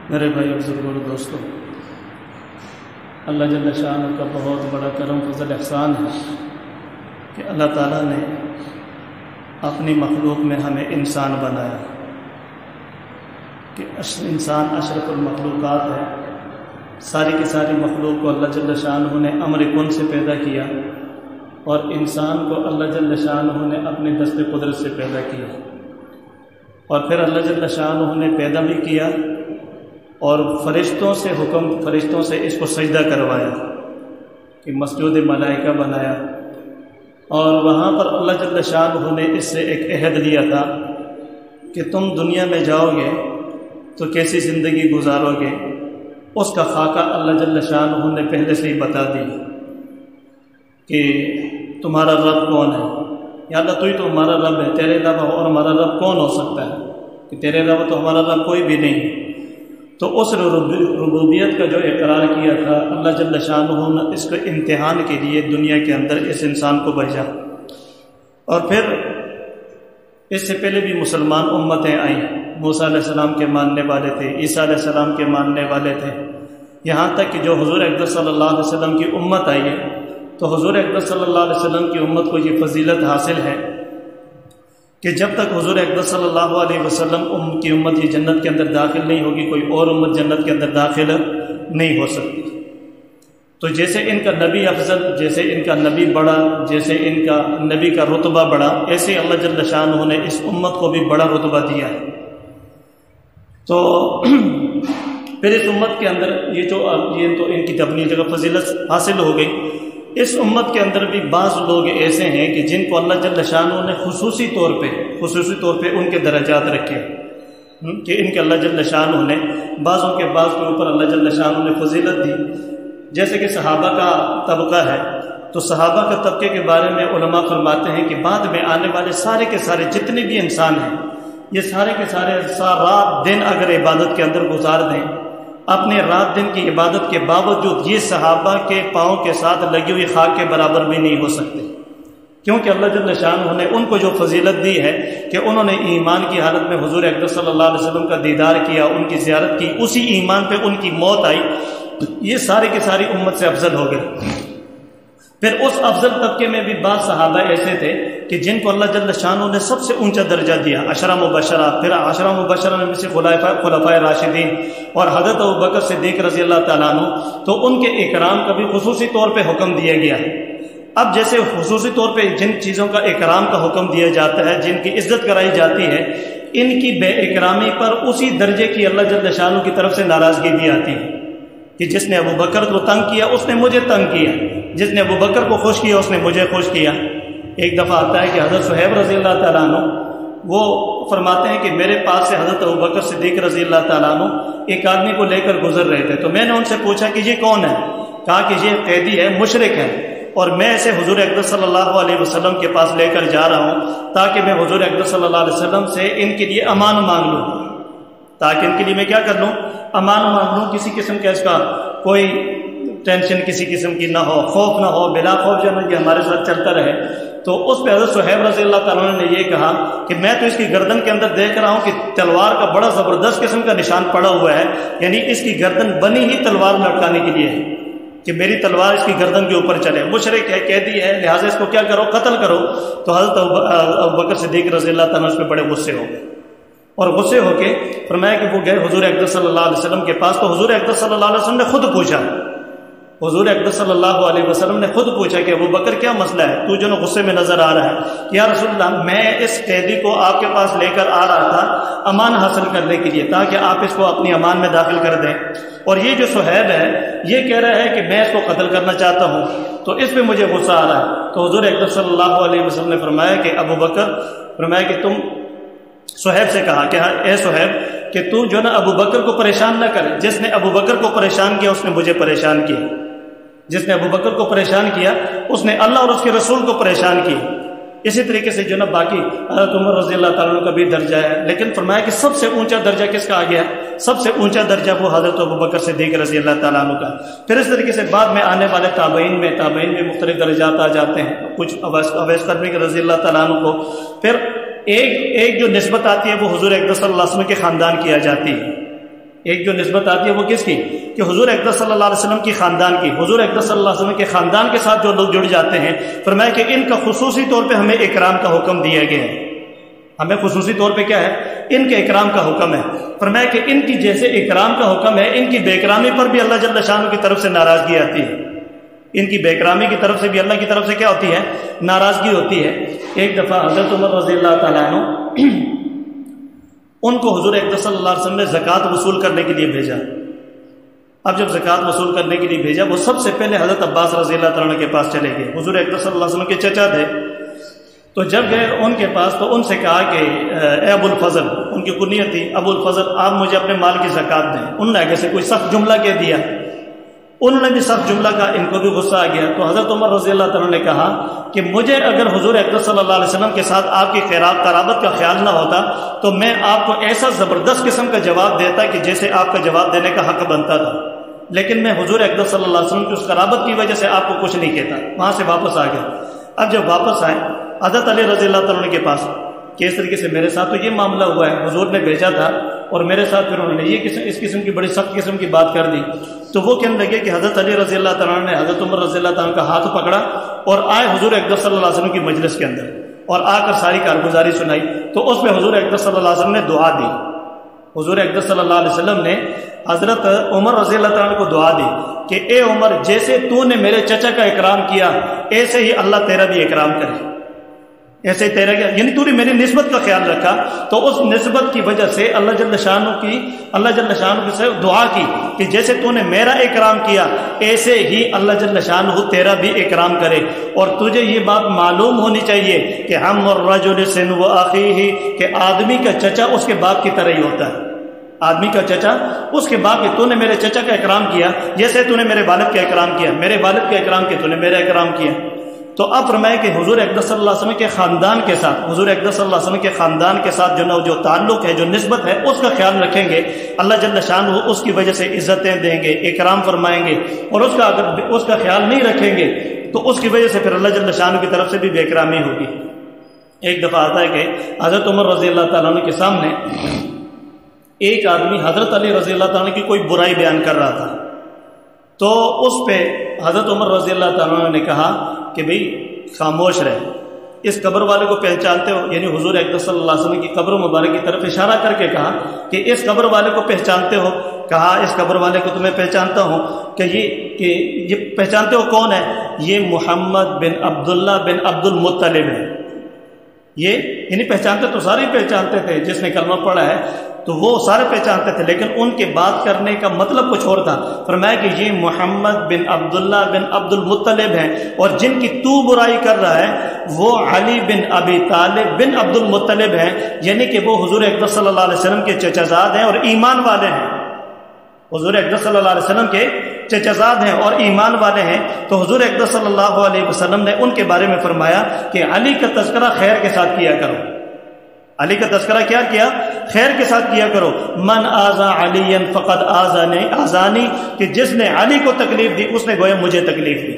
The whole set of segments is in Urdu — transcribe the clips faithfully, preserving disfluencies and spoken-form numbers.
میرے بھائی بزرگوں اور دوستوں، اللہ جل شانہ کا بہت بڑا کرم فضل احسان ہے کہ اللہ تعالیٰ نے اپنی مخلوق میں ہمیں انسان بنایا کہ انسان اشرف المخلوقات ہے۔ ساری کی ساری مخلوق کو اللہ جل شانہ نے امر کن سے پیدا کیا اور انسان کو اللہ جل شانہ نے اپنے دست قدرت سے پیدا کیا، اور پھر اللہ جل شانہ نے پیدا بھی کیا اور فرشتوں سے حکم فرشتوں سے اس کو سجدہ کروایا کہ مسجود ملائکہ بنایا، اور وہاں پر اللہ جل شانہ نے اس سے ایک عہد لیا تھا کہ تم دنیا میں جاؤ گے تو کیسی زندگی گزارو گے، اس کا خاکہ اللہ جل شانہ نے پہلے سے ہی بتا دی کہ تمہارا رب کون ہے۔ یا اللہ تو ہی تو ہمارا رب ہے، تیرے علاوہ اور ہمارا رب کون ہو سکتا ہے کہ تیرے علاوہ تو ہمارا رب کوئی بھی نہیں۔ تو اس ربوبیت کا جو اقرار کیا تھا اللہ جل شانہ نے اس کے امتحان کے لیے دنیا کے اندر اس انسان کو بھیجا، اور پھر اس سے پہلے بھی مسلمان امتیں آئیں، موسیٰ علیہ السلام کے ماننے والے تھے، عیسیٰ علیہ السلام کے ماننے والے تھے، یہاں تک کہ جو حضور اقدس صلی اللہ علیہ وسلم کی امت آئی ہے تو حضور اقدس صلی اللہ علیہ وسلم کی امت کو یہ فضیلت حاصل ہے کہ جب تک حضور اقدس صلی اللہ علیہ وسلم ام کی امت یہ جنت کے اندر داخل نہیں ہوگی، کوئی اور امت جنت کے اندر داخل نہیں ہو سکتی۔ تو جیسے ان کا نبی افضل، جیسے ان کا نبی بڑا، جیسے ان کا نبی کا رتبہ بڑا، ایسے اللہ جل شانہ نے اس امت کو بھی بڑا رتبہ دیا ہے۔ تو پھر اس امت کے اندر یہ جو یہ تو ان کی اپنی جگہ فضیلت حاصل ہو گئی، اس امت کے اندر بھی بعض لوگ ایسے ہیں کہ جن کو اللہ جل شانہ نے خصوصی طور پہ خصوصی طور پہ ان کے درجات رکھے کہ ان کے اللہ جل شانہ نے بعضوں کے بعض کے اوپر اللہ جل شانہ نے فضیلت دی۔ جیسے کہ صحابہ کا طبقہ ہے، تو صحابہ کا طبقے کے بارے میں علماء فرماتے ہیں کہ بعد میں آنے والے سارے کے سارے جتنے بھی انسان ہیں، یہ سارے کے سارے رات دن اگر عبادت کے اندر گزار دیں، اپنے رات دن کی عبادت کے باوجود یہ صحابہ کے پاؤں کے ساتھ لگی ہوئی خاک کے برابر بھی نہیں ہو سکتے، کیونکہ اللہ جل شانہ نے ان کو جو فضیلت دی ہے کہ انہوں نے ایمان کی حالت میں حضور اقدس صلی اللہ علیہ وسلم کا دیدار کیا، ان کی زیارت کی، اسی ایمان پہ ان کی موت آئی، یہ سارے کی ساری امت سے افضل ہو گئے۔ پھر اس افضل طبقے میں بھی بعض صحابہ ایسے تھے کہ جن کو اللہ جل شانہ نے سب سے اونچا درجہ دیا، عشرہ مبشرہ، پھر عشرہ مبشرہ میں سے خلفائے راشدین اور حضرت ابوبکر صدیق رضی اللہ تعالیٰ عنہ، تو ان کے اکرام کا بھی خصوصی طور پہ حکم دیا گیا ہے۔ اب جیسے خصوصی طور پہ جن چیزوں کا اکرام کا حکم دیا جاتا ہے، جن کی عزت کرائی جاتی ہے، ان کی بے اکرامی پر اسی درجے کی اللہ جل شانہ کی طرف سے ناراضگی بھی آتی ہے کہ جس نے ابوبکر کو تنگ کیا اس نے مجھے تنگ کیا، جس نے ابوبکر کو خوش کیا اس نے مجھے خوش کیا۔ ایک دفعہ آتا ہے کہ حضرت صہیب رضی اللہ تعالیٰ عنہ وہ فرماتے ہیں کہ میرے پاس سے حضرت ابوبکر صدیق رضی اللہ تعالیٰ عنہ ایک آدمی کو لے کر گزر رہے تھے، تو میں نے ان سے پوچھا کہ یہ کون ہے؟ کہا کہ یہ قیدی ہے، مشرک ہے، اور میں اسے حضور اقدس صلی اللہ علیہ وسلم کے پاس لے کر جا رہا ہوں تاکہ میں حضور اقدس صلی اللہ علیہ وسلم سے ان کے لیے امان مانگ لوں، تاکہ ان کے لیے میں کیا کر لوں؟ امان مانگ لوں، کسی قسم کا اس کا کوئی ٹینشن کسی قسم کی نہ ہو، خوف نہ ہو، بلا خوف جو ہے کہ ہمارے ساتھ چلتا رہے۔ تو اس پہ حضرت صہیب رضی اللہ تعالیٰ نے یہ کہا کہ میں تو اس کی گردن کے اندر دیکھ رہا ہوں کہ تلوار کا بڑا زبردست قسم کا نشان پڑا ہوا ہے، یعنی اس کی گردن بنی ہی تلوار لٹکانے کے لیے ہے کہ میری تلوار اس کی گردن کے اوپر چلے، مشرک ہے، قیدی ہے، لہٰذا اس کو کیا کرو؟ قتل کرو۔ تو حضرت ابوبکر صدیق رضی اللہ تعالیٰ اس پہ بڑے غصے ہو گئے، اور غصے ہو کے فرمایا کہ وہ گئے حضور اقدس صلی اللہ علیہ وسلم کے پاس، تو حضور اقدس صلی اللہ علیہ وسلم نے خود پوچھا حضور اقدس صلی اللہ علیہ وسلم نے خود پوچھا کہ ابوبکر کیا مسئلہ ہے، تو جو نا غصے میں نظر آ رہا ہے؟ کہ یا رسول اللہ، میں اس قیدی کو آپ کے پاس لے کر آ رہا تھا امان حاصل کرنے کے لیے تاکہ آپ اس کو اپنی امان میں داخل کر دیں، اور یہ جو صہیب ہے یہ کہہ رہا ہے کہ میں اس کو قتل کرنا چاہتا ہوں، تو اس پہ مجھے غصہ آ رہا ہے۔ تو حضور اقدس صلی اللہ علیہ وسلم نے فرمایا کہ ابوبکر فرمایا کہ تم صہیب سے کہا کہ اے صہیب کہ تو جو نا ابوبکر کو پریشان نہ کرے، جس نے ابوبکر کو پریشان کیا اس نے مجھے پریشان کیا، جس نے ابوبکر کو پریشان کیا اس نے اللہ اور اس کے رسول کو پریشان کیا۔ اسی طریقے سے جو نا باقی حضرت عمر رضی اللہ تعالیٰ عنہ کا بھی درجہ ہے، لیکن فرمایا کہ سب سے اونچا درجہ کس کا آ گیا؟ سب سے اونچا درجہ وہ حضرت ابوبکر صدیق رضی اللہ تعالیٰ عنہ کا۔ پھر اس طریقے سے بعد میں آنے والے تابعین میں تابعین میں مختلف درجات آ جاتے ہیں، کچھ اویس قرنی رضی اللہ تعالیٰ عنہ کو، پھر ایک ایک جو نسبت آتی ہے وہ حضور اقدس صلی اللہ علیہ وسلم کے خاندان کی آ جاتی ہے ایک جو نسبت آتی ہے وہ کس کی؟ کہ حضور اقدس صلی اللہ علیہ وسلم کی خاندان کی، حضور اقدس صلی اللہ علیہ وسلم کے خاندان کے ساتھ جو لوگ جڑ جاتے ہیں، فرمایا کہ ان کا خصوصی طور پہ ہمیں اکرام کا حکم دیا گیا ہے۔ ہمیں خصوصی طور پہ کیا ہے؟ ان کے اکرام کا حکم ہے۔ فرمایا کہ ان کی جیسے اکرام کا حکم ہے، ان کی بے اکرامی پر بھی اللہ جل شانہ کی طرف سے ناراضگی آتی ہے۔ ان کی بے اکرامی کی طرف سے بھی اللہ کی طرف سے کیا ہوتی ہے؟ ناراضگی ہوتی ہے۔ ایک دفعہ حضرت عمر رضی اللہ تعالیٰ عنہ ان کو حضور اقدس صلی اللہ علیہ وسلم نے زکوٰۃ وصول کرنے کے لیے بھیجا۔ اب جب زکوٰۃ وصول کرنے کے لیے بھیجا، وہ سب سے پہلے حضرت عباس رضی اللہ تعالیٰ عنہ کے پاس چلے گئے۔ حضور اقدس صلی اللہ علیہ وسلم کے چچا تھے، تو جب گئے ان کے پاس تو ان سے کہا کہ اے ابو الفضل، ان کی کنیت تھی ابو الفضل، آپ مجھے اپنے مال کی زکوٰۃ دیں۔ انہوں نے آگے سے کوئی سخت جملہ کہہ دیا، انہوں نے بھی سخت جملہ کہا، ان کو بھی غصہ آ گیا۔ تو حضرت عمر رضی اللہ تعالیٰ نے کہا کہ مجھے اگر حضور اقدس صلی اللہ علیہ وسلم کے ساتھ آپ کی قرابت کا خیال نہ ہوتا تو میں آپ کو ایسا زبردست قسم کا جواب دیتا کہ جیسے آپ کا جواب دینے کا حق بنتا تھا، لیکن میں حضور اقدس صلی اللہ علیہ وسلم کی اس قرابت کی وجہ سے آپ کو کچھ نہیں کہتا۔ وہاں سے واپس آ گیا۔ اب جب واپس آئے حضرت علی رضی اللہ تعالیٰ کے پاس کہ اس طریقے سے میرے ساتھ تو یہ معاملہ ہوا ہے، حضور نے بھیجا تھا اور میرے ساتھ پھر انہوں نے یہ قسم اس قسم کی بڑی سخت قسم کی بات کر دی۔ تو وہ کہنے لگے کہ حضرت علی رضی اللہ تعالیٰ نے حضرت عمر رضی اللہ تعالیٰ کا ہاتھ پکڑا اور آئے حضور اقدس صلی اللہ علیہ وسلم کی مجلس کے اندر اور آ کر ساری کارگزاری سنائی۔ تو اس میں حضور اقدس صلی اللہ علیہ وسلم نے دعا دی۔ حضور اقدس صلی اللہ علیہ وسلم نے حضرت عمر رضی اللہ تعالیٰ کو دعا دی کہ اے عمر، جیسے تو نے میرے چچا کا اکرام کیا ایسے ہی اللہ تیرا بھی اکرام کرے، ایسے تیرا کیا، یعنی تو نے میری نسبت کا خیال رکھا تو اس نسبت کی وجہ سے اللہ جل شانہ کی اللہ جل شانہ سے دعا کی کہ جیسے تو نے میرا اکرام کیا ایسے ہی اللہ جل شانہ تیرا بھی اکرام کرے۔ اور تجھے یہ بات معلوم ہونی چاہیے کہ ہم الرجل سن و اخیہ، کہ آدمی کا چچا اس کے باپ کی طرح ہی ہوتا ہے۔ آدمی کا چچا اس کے باپ کے، تو نے میرے چچا کا اکرام کیا جیسے تو نے میرے والد کا اکرام کیا، میرے والد کا اکرام کیا تو نے میرا اکرام کیا۔ تو اب فرمائے کہ حضور اقدس صلی اللہ علیہ وسلم کے خاندان کے ساتھ حضور اقدس صلی اللہ علیہ وسلم کے خاندان کے ساتھ جو جو تعلق ہے، جو نسبت ہے، اس کا خیال رکھیں گے، اللہ جل شانہ اس کی وجہ سے عزتیں دیں گے، اکرام فرمائیں گے۔ اور اس کا اگر اس کا خیال نہیں رکھیں گے تو اس کی وجہ سے پھر اللہ جل شانہ کی طرف سے بھی بے اکرامی ہوگی۔ ایک دفعہ آتا ہے کہ حضرت عمر رضی اللہ تعالیٰ عنہ کے سامنے ایک آدمی حضرت علی رضی اللہ تعالیٰ عنہ کی کوئی برائی بیان کر رہا تھا، تو اس پہ حضرت عمر رضی اللہ تعالیٰ عنہ نے کہا کہ بھئی خاموش رہے، اس قبر والے کو پہچانتے ہو؟ یعنی حضور اقدس صلی اللہ علیہ وسلم کی قبر مبارک کی طرف اشارہ کر کے کہا کہ اس قبر والے کو پہچانتے ہو؟ کہا اس قبر والے کو تمہیں پہچانتا ہوں۔ کہ یہ کہ یہ پہچانتے ہو کون ہے؟ یہ محمد بن عبداللہ بن عبد المطلب ہے۔ یہ یعنی پہچانتے تو سارے پہچانتے تھے، جس نے کلمہ پڑھا ہے تو وہ سارے پہچانتے تھے، لیکن ان کے بات کرنے کا مطلب کچھ اور تھا۔ فرمایا کہ یہ محمد بن عبداللہ بن عبد المطلب ہیں، اور جن کی تو برائی کر رہا ہے وہ علی بن ابی طالب بن عبد المطلب ہیں، یعنی کہ وہ حضور اقدس صلی اللہ علیہ وسلم کے چچا زاد ہیں اور ایمان والے ہیں۔ حضور اقدس صلی اللہ علیہ وسلم کے چچا زاد ہیں اور ایمان والے ہیں۔ تو حضور اقدس صلی اللہ علیہ وسلم نے ان کے بارے میں فرمایا کہ علی کا تذکرہ خیر کے ساتھ کیا کرو۔ علی کا تذکرہ کیا کیا؟ خیر کے ساتھ کیا کرو۔ من آذا علی فقد آذانی آذانی، کہ جس نے علی کو تکلیف دی اس نے گویا مجھے تکلیف دی۔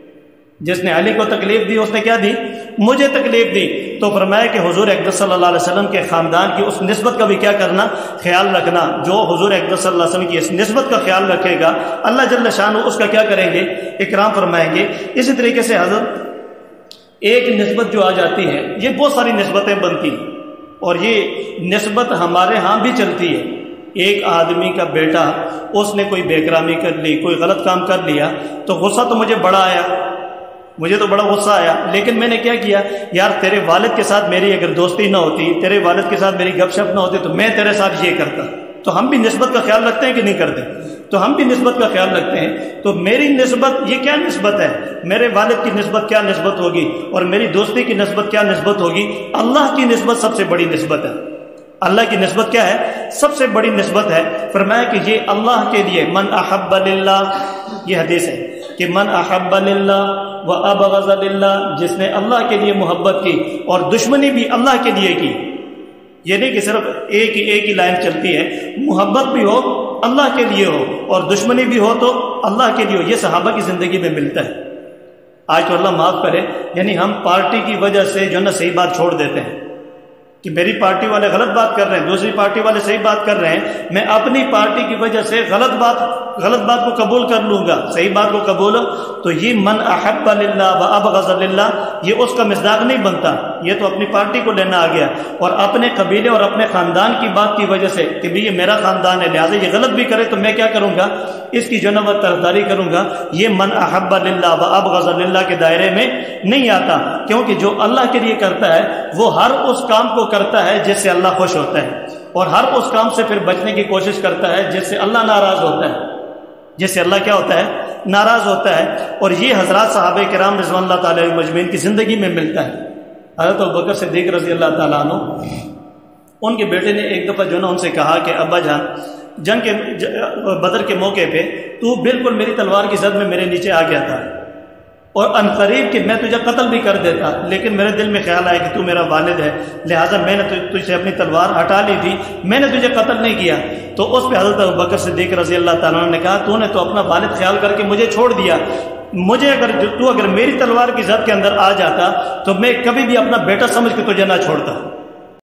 جس نے علی کو تکلیف دی اس نے کیا دی؟ مجھے تکلیف دی۔ تو فرمایا کہ حضور اقدس صلی اللہ علیہ وسلم کے خاندان کی اس نسبت کا بھی کیا کرنا؟ خیال رکھنا۔ جو حضور اقدس صلی اللہ علیہ وسلم کی اس نسبت کا خیال رکھے گا اللہ جل شانہ اس کا کیا کریں گے؟ اکرام فرمائیں گے۔ اسی طریقے سے حضرت ایک نسبت جو آ جاتی ہے، یہ بہت ساری نسبتیں بنتی ہیں اور یہ نسبت ہمارے ہاں بھی چلتی ہے۔ ایک آدمی کا بیٹا اس نے کوئی بے اکرامی کر لی، کوئی غلط کام کر لیا، تو غصہ تو مجھے بڑا آیا، مجھے تو بڑا غصہ آیا، لیکن میں نے کیا کیا؟ یار تیرے والد کے ساتھ میری اگر دوستی نہ ہوتی، تیرے والد کے ساتھ میری گپ شپ نہ ہوتی تو میں تیرے ساتھ یہ کرتا۔ تو ہم بھی نسبت کا خیال رکھتے ہیں کہ نہیں کرتے؟ تو ہم بھی نسبت کا خیال رکھتے ہیں۔ تو میری نسبت یہ کیا نسبت ہے؟ میرے والد کی نسبت کیا نسبت ہوگی اور میری دوستی کی نسبت کیا نسبت ہوگی؟ اللہ کی نسبت سب سے بڑی نسبت ہے۔ اللہ کی نسبت کیا ہے؟ سب سے بڑی نسبت ہے۔ فرمایا کہ یہ اللہ کے لیے، من احب للہ، یہ حدیث ہے کہ من احب للہ و ابغض للہ، جس نے اللہ کے لیے محبت کی اور دشمنی بھی اللہ کے لیے کی۔ یہ نہیں کہ صرف ایک ہی ایک ہی لائن چلتی ہے، محبت بھی ہو اللہ کے لیے ہو اور دشمنی بھی ہو تو اللہ کے لیے ہو۔ یہ صحابہ کی زندگی میں ملتا ہے۔ آج تو اللہ معاف کرے، یعنی ہم پارٹی کی وجہ سے جو نا صحیح بات چھوڑ دیتے ہیں، کہ میری پارٹی والے غلط بات کر رہے ہیں، دوسری پارٹی والے صحیح بات کر رہے ہیں، میں اپنی پارٹی کی وجہ سے غلط بات غلط بات کو قبول کر لوں گا، صحیح بات کو قبول، تو یہ من احب للہ و ابغض للہ، یہ اس کا مصداق نہیں بنتا، یہ تو اپنی پارٹی کو لینا آ گیا، اور اپنے قبیلے اور اپنے خاندان کی بات کی وجہ سے کہ بھی یہ میرا خاندان ہے لہٰذا یہ غلط بھی کرے تو میں کیا کروں گا، اس کی جو ہے وہ طرفداری کروں گا، یہ من احب للہ و ابغض للہ کے دائرے میں نہیں آتا، کیونکہ جو اللہ کے لیے کرتا ہے وہ ہر اس کام کو کرتا ہے جس سے اللہ خوش ہوتا ہے، اور ہر اس کام سے پھر بچنے کی کوشش کرتا ہے جس سے اللہ ناراض ہوتا ہے، جس سے اللہ کیا ہوتا ہے، ناراض ہوتا ہے۔ اور یہ حضرات صحابہ کرام رضوان اللہ تعالیٰ علیہم مجمعین کی زندگی میں ملتا ہے۔ حضرت ابوبکر صدیق رضی اللہ تعالیٰ عنہ، ان کے بیٹے نے ایک دفعہ جو نا ان سے کہا کہ ابا جان، جنگ کے بدر کے موقع پہ تو بالکل میری تلوار کی زد میں میرے نیچے آ گیا تھا، اور ان قریب کہ میں تجھے قتل بھی کر دیتا، لیکن میرے دل میں خیال آیا کہ تو میرا والد ہے لہٰذا میں نے تجھ سے اپنی تلوار ہٹا لی تھی، میں نے تجھے قتل نہیں کیا۔ تو اس پہ حضرت ابوبکر صدیق رضی اللہ تعالیٰ عنہ نے کہا تو نے تو اپنا والد خیال کر کے مجھے چھوڑ دیا، مجھے اگر تو اگر میری تلوار کی زد کے اندر آ جاتا تو میں کبھی بھی اپنا بیٹا سمجھ کے تجھے نہ چھوڑتا۔